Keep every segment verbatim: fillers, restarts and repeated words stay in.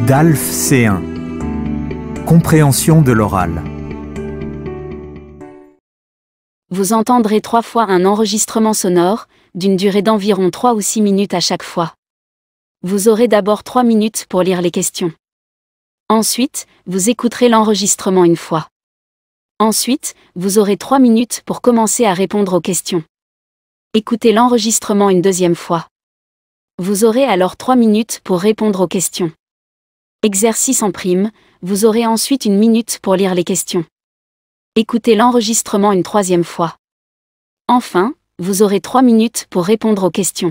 D A L F C un. Compréhension de l'oral. Vous entendrez trois fois un enregistrement sonore, d'une durée d'environ trois ou six minutes à chaque fois. Vous aurez d'abord trois minutes pour lire les questions. Ensuite, vous écouterez l'enregistrement une fois. Ensuite, vous aurez trois minutes pour commencer à répondre aux questions. Écoutez l'enregistrement une deuxième fois. Vous aurez alors trois minutes pour répondre aux questions. Exercice en prime, vous aurez ensuite une minute pour lire les questions. Écoutez l'enregistrement une troisième fois. Enfin, vous aurez trois minutes pour répondre aux questions.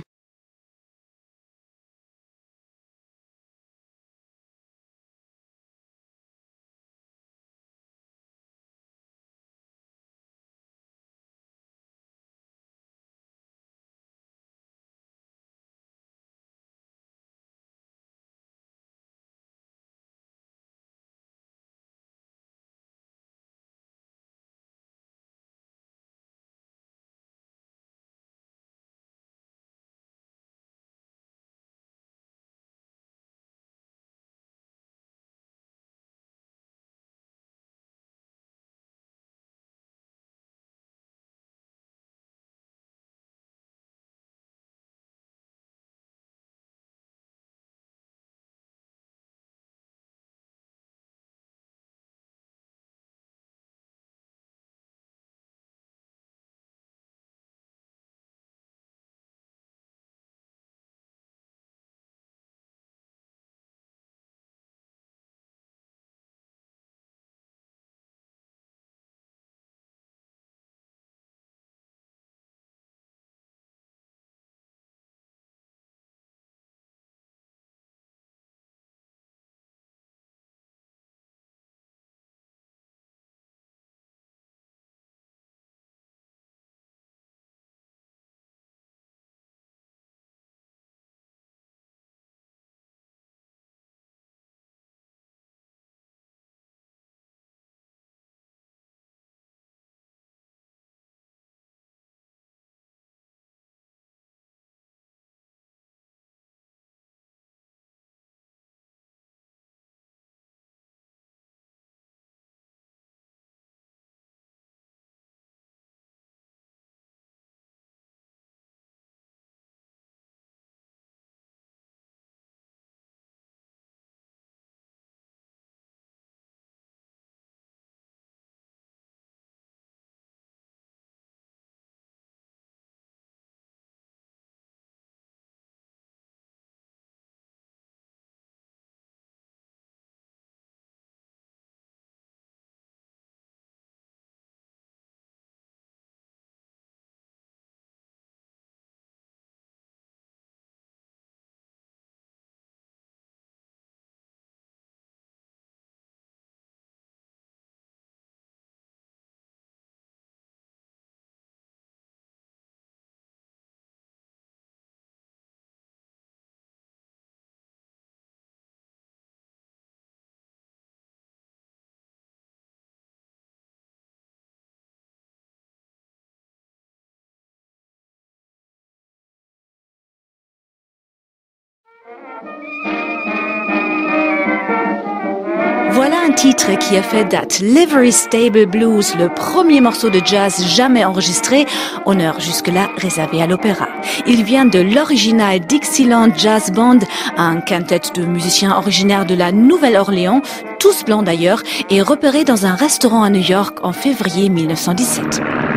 Voilà un titre qui a fait date, Livery Stable Blues, le premier morceau de jazz jamais enregistré, honneur jusque-là réservé à l'opéra. Il vient de l'original Dixieland Jazz Band, un quintet de musiciens originaires de la Nouvelle-Orléans, tous blancs d'ailleurs, et repéré dans un restaurant à New York en février mille neuf cent dix-sept.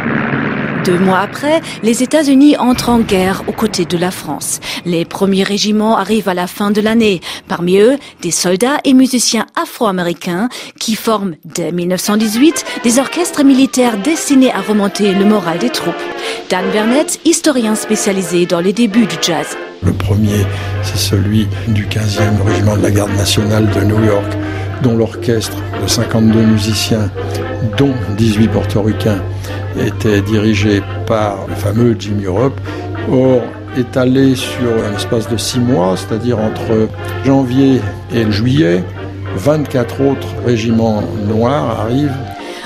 Deux mois après, les États-Unis entrent en guerre aux côtés de la France. Les premiers régiments arrivent à la fin de l'année. Parmi eux, des soldats et musiciens afro-américains qui forment, dès mille neuf cent dix-huit, des orchestres militaires destinés à remonter le moral des troupes. Dan Burnett, historien spécialisé dans les débuts du jazz. Le premier, c'est celui du quinzième régiment de la garde nationale de New York, dont l'orchestre de cinquante-deux musiciens, dont dix-huit portoricains, était dirigé par le fameux Jimmy Europe. Or, étalé sur un espace de six mois, c'est-à-dire entre janvier et juillet, vingt-quatre autres régiments noirs arrivent.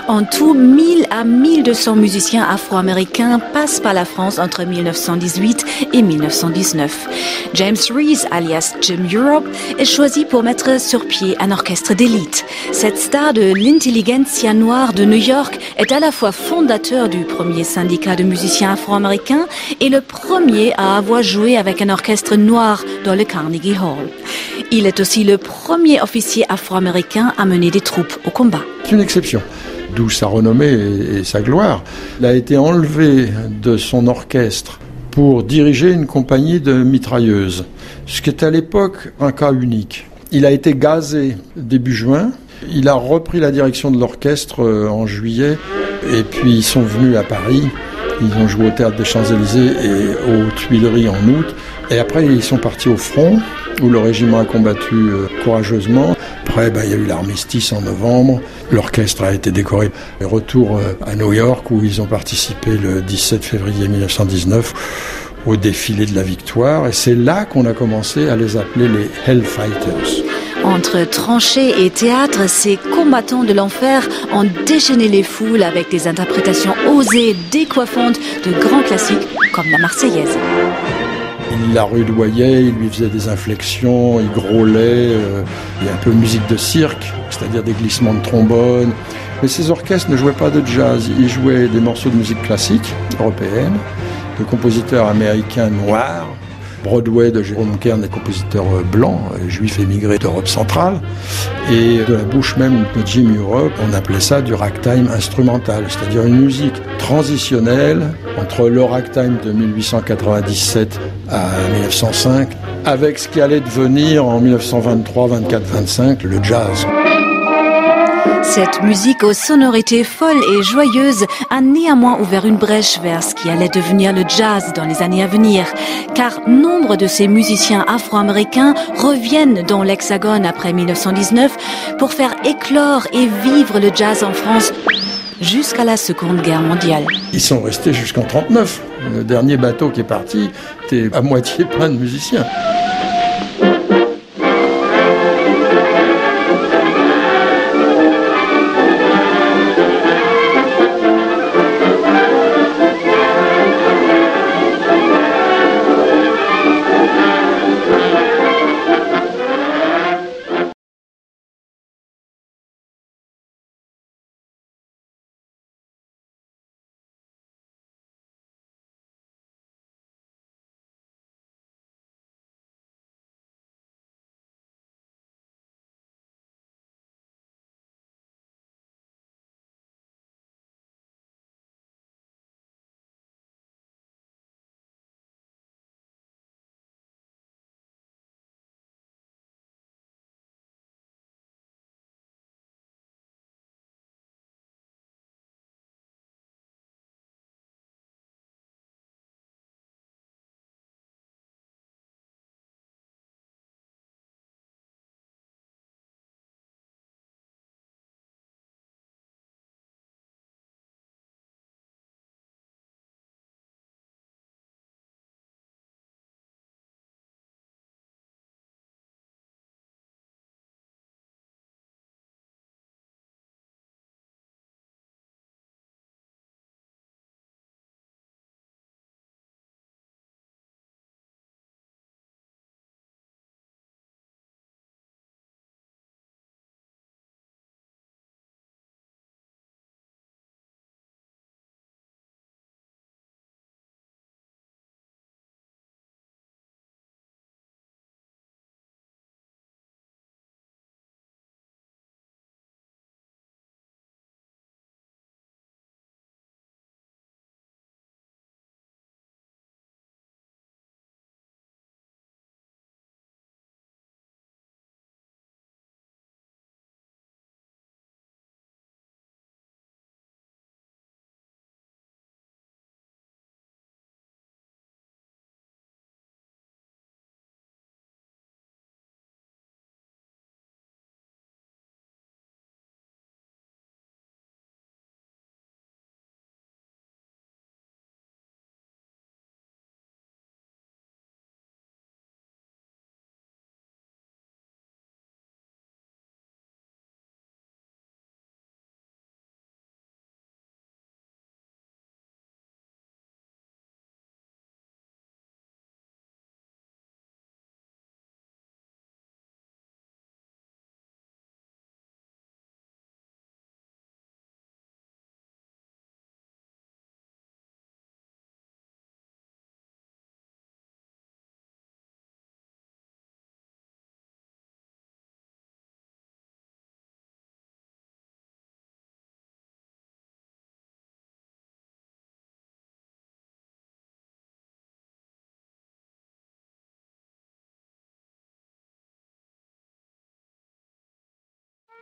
En tout, mille à mille deux cents musiciens afro-américains passent par la France entre mille neuf cent dix-huit et mille neuf cent dix-neuf. James Reese, alias Jim Europe, est choisi pour mettre sur pied un orchestre d'élite. Cette star de l'intelligentsia noire de New York est à la fois fondateur du premier syndicat de musiciens afro-américains et le premier à avoir joué avec un orchestre noir dans le Carnegie Hall. Il est aussi le premier officier afro-américain à mener des troupes au combat. C'est une exception. D'où sa renommée et sa gloire. Il a été enlevé de son orchestre pour diriger une compagnie de mitrailleuses, ce qui est à l'époque un cas unique. Il a été gazé début juin, il a repris la direction de l'orchestre en juillet, et puis ils sont venus à Paris, ils ont joué au Théâtre des Champs-Élysées et aux Tuileries en août, et après ils sont partis au front, où le régiment a combattu euh, courageusement. Après, ben, il y a eu l'armistice en novembre. L'orchestre a été décoré. Retour euh, à New York, où ils ont participé le dix-sept février mille neuf cent dix-neuf au défilé de la victoire. Et c'est là qu'on a commencé à les appeler les Hellfighters. Entre tranchées et théâtre, ces combattants de l'enfer ont déchaîné les foules avec des interprétations osées, décoiffantes de grands classiques comme la Marseillaise. Il la rudoyait, il lui faisait des inflexions, il grôlait, euh, il y a un peu de musique de cirque, c'est-à-dire des glissements de trombone. Mais ces orchestres ne jouaient pas de jazz, ils jouaient des morceaux de musique classique européenne, de compositeurs américains noirs, Broadway de Jérôme Kern, des compositeurs blancs, juifs émigrés d'Europe centrale, et de la bouche même de Jim Europe, on appelait ça du ragtime instrumental, c'est-à-dire une musique transitionnelle entre le ragtime de mille huit cent quatre-vingt-dix-sept à mille neuf cent cinq, avec ce qui allait devenir en mille neuf cent vingt-trois, vingt-quatre, vingt-cinq le jazz. Cette musique aux sonorités folles et joyeuses a néanmoins ouvert une brèche vers ce qui allait devenir le jazz dans les années à venir. Car nombre de ces musiciens afro-américains reviennent dans l'Hexagone après mille neuf cent dix-neuf pour faire éclore et vivre le jazz en France jusqu'à la Seconde Guerre mondiale. Ils sont restés jusqu'en trente-neuf. Le dernier bateau qui est parti était à moitié plein de musiciens.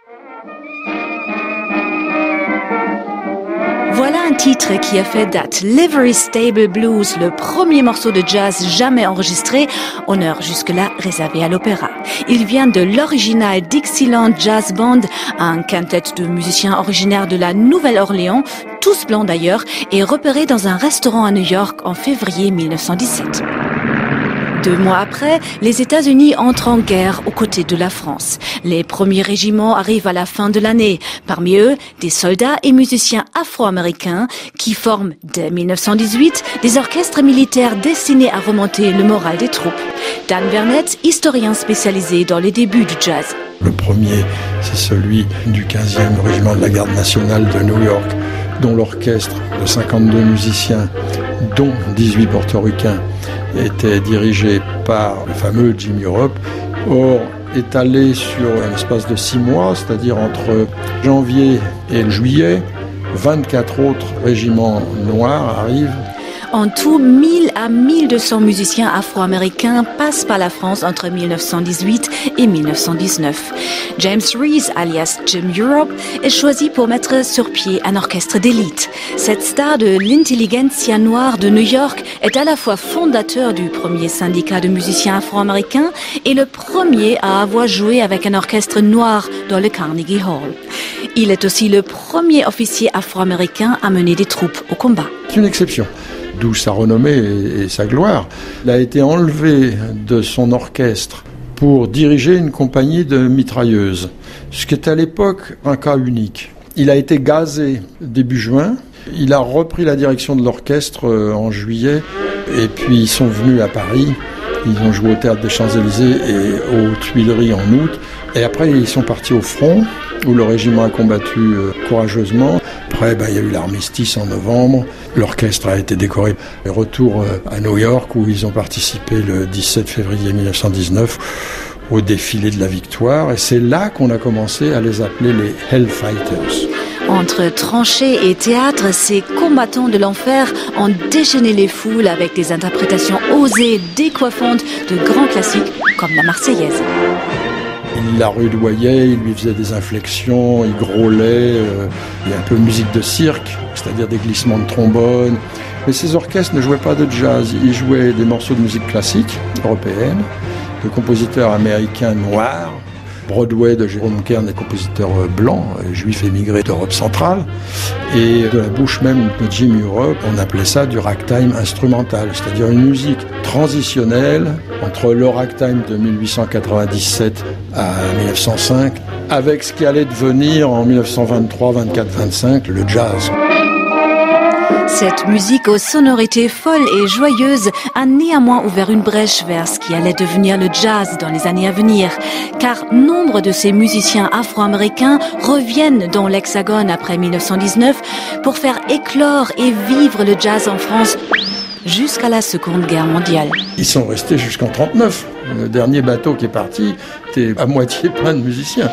Voilà un titre qui a fait date. Livery Stable Blues, le premier morceau de jazz jamais enregistré, honneur jusque-là réservé à l'opéra. Il vient de l'original Dixieland Jazz Band, un quintet de musiciens originaires de la Nouvelle-Orléans, tous blancs d'ailleurs, et repéré dans un restaurant à New York en février mille neuf cent dix-sept. Deux mois après, les États-Unis entrent en guerre aux côtés de la France. Les premiers régiments arrivent à la fin de l'année. Parmi eux, des soldats et musiciens afro-américains qui forment, dès mille neuf cent dix-huit, des orchestres militaires destinés à remonter le moral des troupes. Dan Vernet, historien spécialisé dans les débuts du jazz. Le premier, c'est celui du quinzième régiment de la garde nationale de New York, dont l'orchestre de cinquante-deux musiciens, dont dix-huit portoricains, était dirigé par le fameux Jimmy Europe. Or, étalé sur un espace de six mois, c'est-à-dire entre janvier et juillet, vingt-quatre autres régiments noirs arrivent. En tout, mille à mille deux cents musiciens afro-américains passent par la France entre mille neuf cent dix-huit et mille neuf cent dix-neuf. James Reese, alias Jim Europe, est choisi pour mettre sur pied un orchestre d'élite. Cette star de l'intelligentsia noire de New York est à la fois fondateur du premier syndicat de musiciens afro-américains et le premier à avoir joué avec un orchestre noir dans le Carnegie Hall. Il est aussi le premier officier afro-américain à mener des troupes au combat. C'est une exception. D'où sa renommée et, et sa gloire. Il a été enlevé de son orchestre pour diriger une compagnie de mitrailleuses, ce qui était à l'époque un cas unique. Il a été gazé début juin, il a repris la direction de l'orchestre en juillet, et puis ils sont venus à Paris, ils ont joué au Théâtre des Champs-Élysées et aux Tuileries en août, et après ils sont partis au front, où le régiment a combattu euh, courageusement. Après, ben, il y a eu l'armistice en novembre. L'orchestre a été décoré. Le retour euh, à New York, où ils ont participé le dix-sept février mille neuf cent dix-neuf au défilé de la victoire. Et c'est là qu'on a commencé à les appeler les Hellfighters. Entre tranchées et théâtre, ces combattants de l'enfer ont déchaîné les foules avec des interprétations osées, décoiffantes de grands classiques comme la Marseillaise. Il la rudoyait, il lui faisait des inflexions, il grôlait, euh, il y a un peu de musique de cirque, c'est-à-dire des glissements de trombone. Mais ces orchestres ne jouaient pas de jazz, ils jouaient des morceaux de musique classique européenne, de compositeurs américains noirs. Broadway de Jérôme Kern, des compositeurs blancs, juifs émigrés d'Europe centrale, et de la bouche même de Jimmy Europe, on appelait ça du ragtime instrumental, c'est-à-dire une musique transitionnelle entre le ragtime de mille huit cent quatre-vingt-dix-sept à mille neuf cent cinq, avec ce qui allait devenir en mille neuf cent vingt-trois, vingt-quatre, vingt-cinq, le jazz. Cette musique aux sonorités folles et joyeuses a néanmoins ouvert une brèche vers ce qui allait devenir le jazz dans les années à venir, car nombre de ces musiciens afro-américains reviennent dans l'Hexagone après mille neuf cent dix-neuf pour faire éclore et vivre le jazz en France jusqu'à la Seconde Guerre mondiale. Ils sont restés jusqu'en trente-neuf. Le dernier bateau qui est parti était à moitié plein de musiciens.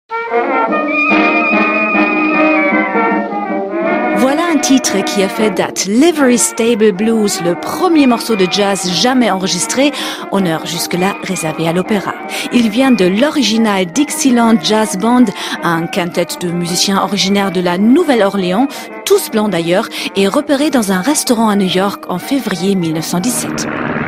Voilà un titre qui a fait date. Livery Stable Blues, le premier morceau de jazz jamais enregistré, honneur jusque-là réservé à l'opéra. Il vient de l'original Dixieland Jazz Band, un quintet de musiciens originaires de la Nouvelle-Orléans, tous blancs d'ailleurs, et repéré dans un restaurant à New York en février mille neuf cent dix-sept.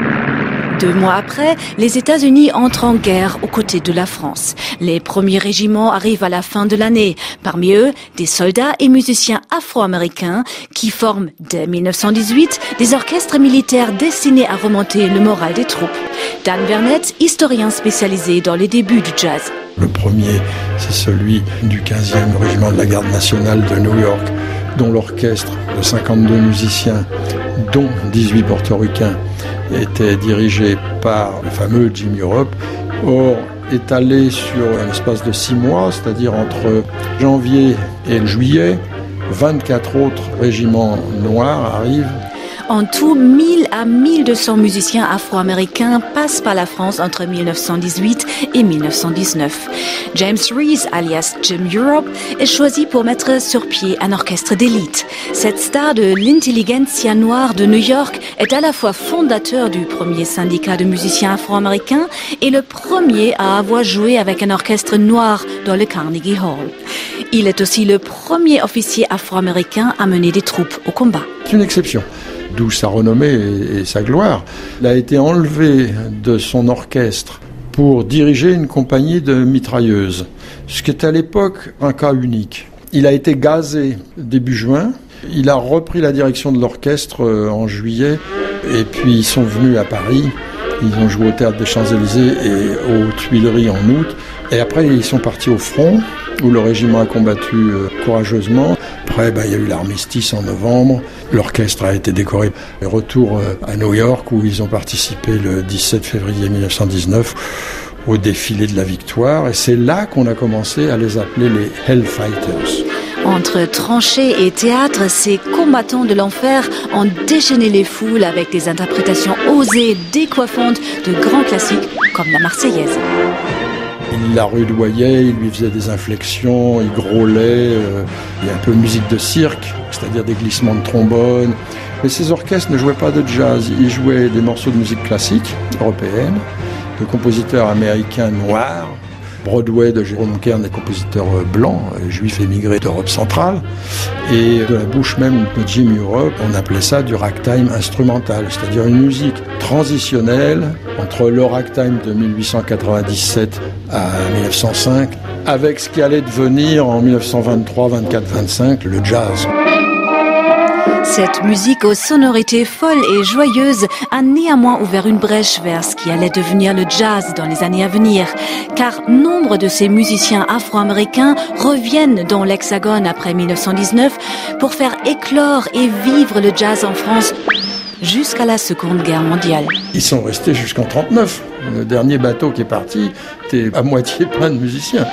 Deux mois après, les États-Unis entrent en guerre aux côtés de la France. Les premiers régiments arrivent à la fin de l'année. Parmi eux, des soldats et musiciens afro-américains qui forment, dès mille neuf cent dix-huit, des orchestres militaires destinés à remonter le moral des troupes. Dan Burnett, historien spécialisé dans les débuts du jazz. Le premier, c'est celui du quinzième régiment de la garde nationale de New York, dont l'orchestre de cinquante-deux musiciens, dont dix-huit portoricains, était dirigé par le fameux Jimmy Europe. Or, étalé sur un espace de six mois, c'est-à-dire entre janvier et juillet, vingt-quatre autres régiments noirs arrivent. En tout, mille à mille deux cents musiciens afro-américains passent par la France entre mille neuf cent dix-huit et mille neuf cent dix-neuf. James Reese, alias Jim Europe, est choisi pour mettre sur pied un orchestre d'élite. Cette star de l'intelligentsia noire de New York est à la fois fondateur du premier syndicat de musiciens afro-américains et le premier à avoir joué avec un orchestre noir dans le Carnegie Hall. Il est aussi le premier officier afro-américain à mener des troupes au combat. C'est une exception. D'où sa renommée et sa gloire. Il a été enlevé de son orchestre pour diriger une compagnie de mitrailleuses, ce qui est à l'époque un cas unique. Il a été gazé début juin, il a repris la direction de l'orchestre en juillet, et puis ils sont venus à Paris, ils ont joué au Théâtre des Champs-Élysées et aux Tuileries en août, et après ils sont partis au front, où le régiment a combattu euh, courageusement. Après, ben, il y a eu l'armistice en novembre. L'orchestre a été décoré. Le retour euh, à New York, où ils ont participé le dix-sept février mille neuf cent dix-neuf au défilé de la victoire. Et c'est là qu'on a commencé à les appeler les Hellfighters. Entre tranchées et théâtre, ces combattants de l'enfer ont déchaîné les foules avec des interprétations osées, décoiffantes de grands classiques comme la Marseillaise. Il la rudoyait, il lui faisait des inflexions, il grôlait, euh, il y a un peu de musique de cirque, c'est-à-dire des glissements de trombone. Mais ces orchestres ne jouaient pas de jazz, ils jouaient des morceaux de musique classique, européenne, de compositeurs américains noirs, Broadway de Jérôme Kern, des compositeurs blancs, juifs émigrés d'Europe centrale, et de la bouche même de Jimmy Europe, on appelait ça du ragtime instrumental, c'est-à-dire une musique transitionnelle entre le ragtime de mille huit cent quatre-vingt-dix-sept à mille neuf cent cinq, avec ce qui allait devenir en mille neuf cent vingt-trois, vingt-quatre, vingt-cinq le jazz. Cette musique aux sonorités folles et joyeuses a néanmoins ouvert une brèche vers ce qui allait devenir le jazz dans les années à venir. Car nombre de ces musiciens afro-américains reviennent dans l'Hexagone après mille neuf cent dix-neuf pour faire éclore et vivre le jazz en France jusqu'à la Seconde Guerre mondiale. Ils sont restés jusqu'en trente-neuf. Le dernier bateau qui est parti était à moitié plein de musiciens.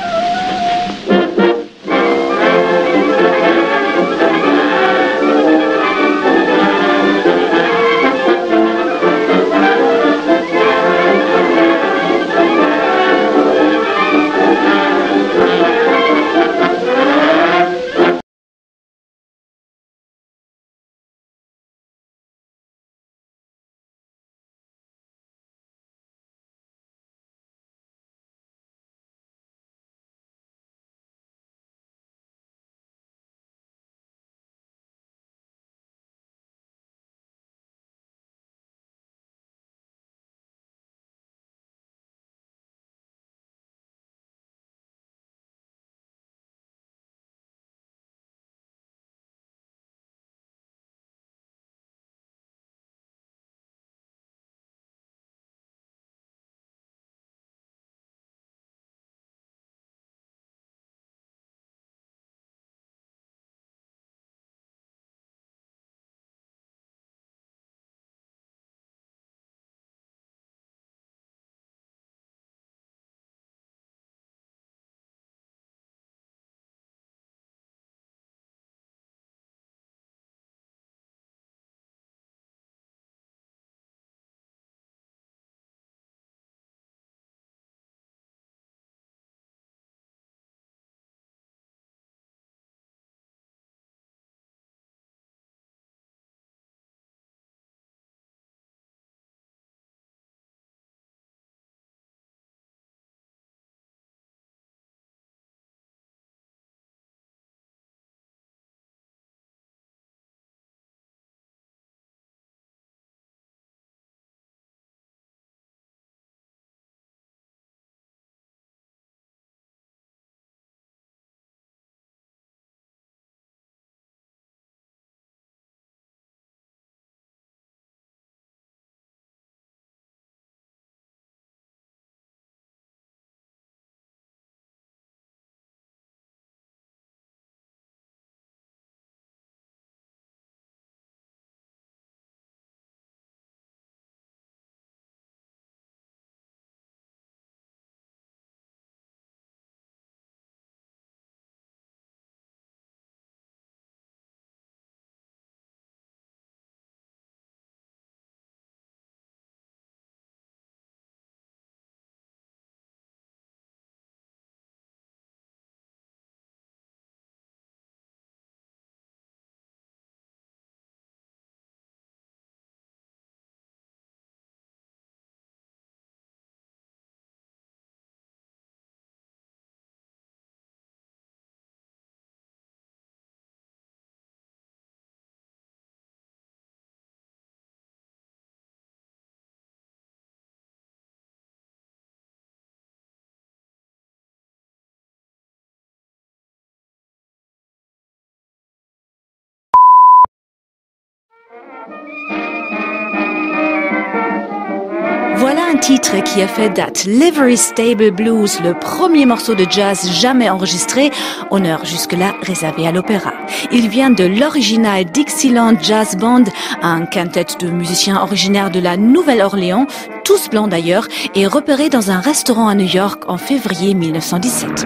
Voilà un titre qui a fait date. Livery Stable Blues, le premier morceau de jazz jamais enregistré, honneur jusque-là réservé à l'opéra. Il vient de l'original Dixieland Jazz Band, un quintet de musiciens originaires de la Nouvelle-Orléans, tous blancs d'ailleurs, et repéré dans un restaurant à New York en février mille neuf cent dix-sept.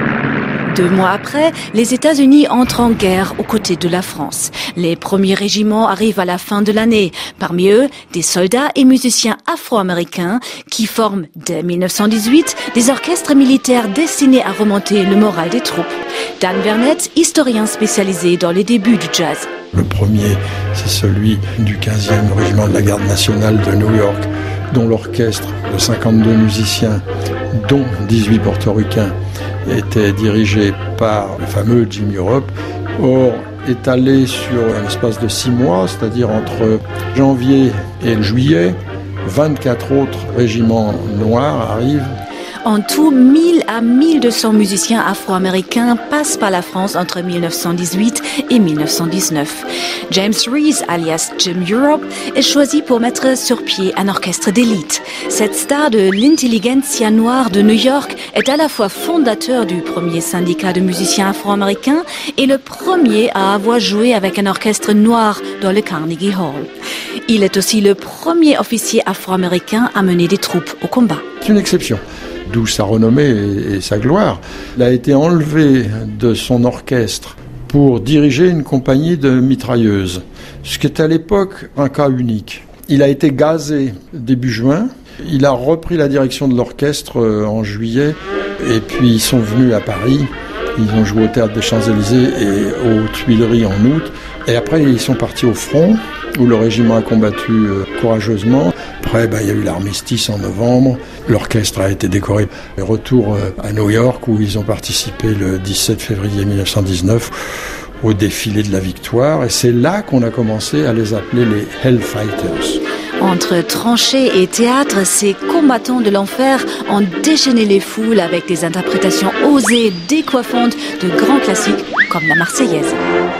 Deux mois après, les États-Unis entrent en guerre aux côtés de la France. Les premiers régiments arrivent à la fin de l'année. Parmi eux, des soldats et musiciens afro-américains qui forment, dès mille neuf cent dix-huit, des orchestres militaires destinés à remonter le moral des troupes. Dan Burnett, historien spécialisé dans les débuts du jazz. Le premier, c'est celui du quinzième régiment de la garde nationale de New York, dont l'orchestre de cinquante-deux musiciens, dont dix-huit portoricains, était dirigé par le fameux Jimmy Europe. Or, étalé sur un espace de six mois, c'est-à-dire entre janvier et juillet, vingt-quatre autres régiments noirs arrivent. En tout, mille à mille deux cents musiciens afro-américains passent par la France entre mille neuf cent dix-huit et mille neuf cent dix-neuf. James Reese, alias Jim Europe, est choisi pour mettre sur pied un orchestre d'élite. Cette star de l'intelligentsia noire de New York est à la fois fondateur du premier syndicat de musiciens afro-américains et le premier à avoir joué avec un orchestre noir dans le Carnegie Hall. Il est aussi le premier officier afro-américain à mener des troupes au combat. C'est une exception. D'où sa renommée et sa gloire. Il a été enlevé de son orchestre pour diriger une compagnie de mitrailleuses, ce qui est à l'époque un cas unique. Il a été gazé début juin, il a repris la direction de l'orchestre en juillet, et puis ils sont venus à Paris, ils ont joué au Théâtre des Champs-Élysées et aux Tuileries en août, et après ils sont partis au front, où le régiment a combattu euh, courageusement. Après, ben, il y a eu l'armistice en novembre. L'orchestre a été décoré. Le retour euh, à New York, où ils ont participé le dix-sept février mille neuf cent dix-neuf au défilé de la victoire. Et c'est là qu'on a commencé à les appeler les Hellfighters. Entre tranchées et théâtre, ces combattants de l'enfer ont déchaîné les foules avec des interprétations osées, décoiffantes de grands classiques comme la Marseillaise.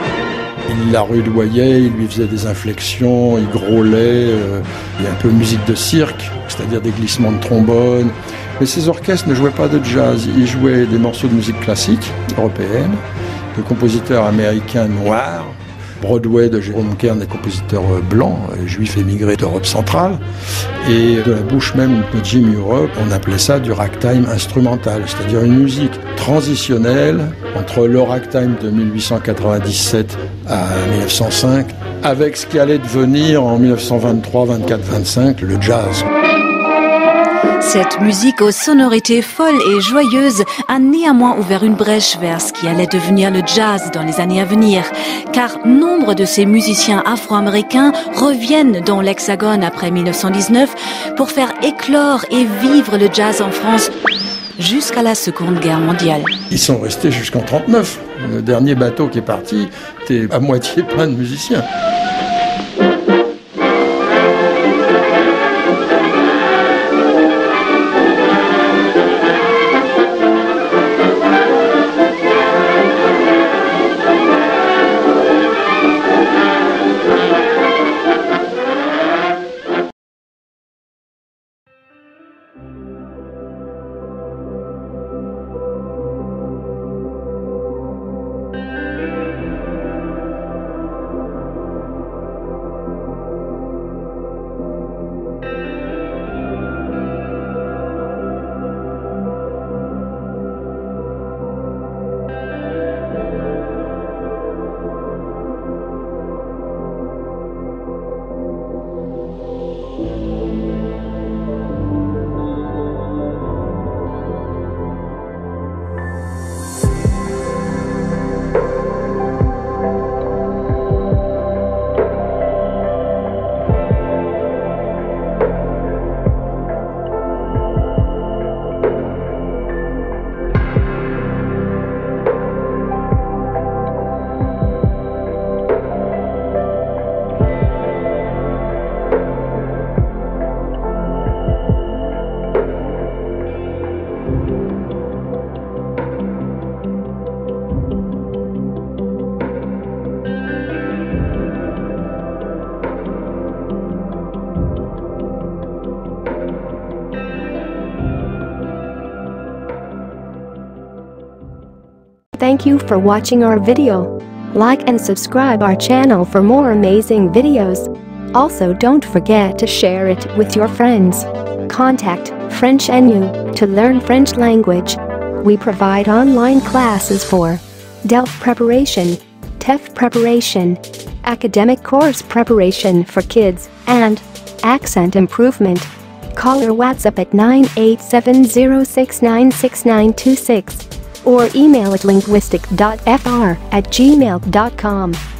Il la rudoyait, il lui faisait des inflexions, il grôlait, euh, il y a un peu de musique de cirque, c'est-à-dire des glissements de trombone. Mais ces orchestres ne jouaient pas de jazz, ils jouaient des morceaux de musique classique, européenne, de compositeurs américains noirs, Broadway de Jérôme Kern, des compositeurs blancs, juifs émigrés d'Europe centrale, et de la bouche même de Jimmy Europe, on appelait ça du ragtime instrumental, c'est-à-dire une musique transitionnelle entre le ragtime de mille huit cent quatre-vingt-dix-sept à mille neuf cent cinq, avec ce qui allait devenir en mille neuf cent vingt-trois, vingt-quatre, vingt-cinq le jazz. Cette musique aux sonorités folles et joyeuses a néanmoins ouvert une brèche vers ce qui allait devenir le jazz dans les années à venir. Car nombre de ces musiciens afro-américains reviennent dans l'Hexagone après mille neuf cent dix-neuf pour faire éclore et vivre le jazz en France jusqu'à la Seconde Guerre mondiale. Ils sont restés jusqu'en trente-neuf. Le dernier bateau qui est parti était à moitié plein de musiciens. Thank you for watching our video. Like and subscribe our channel for more amazing videos. Also, don't forget to share it with your friends. Contact French N U to learn French language. We provide online classes for D E L F preparation, T E F preparation, academic course preparation for kids, and accent improvement. Call or WhatsApp at nine eight seven zero six nine six nine two six or email at linguistic dot f r at gmail dot com.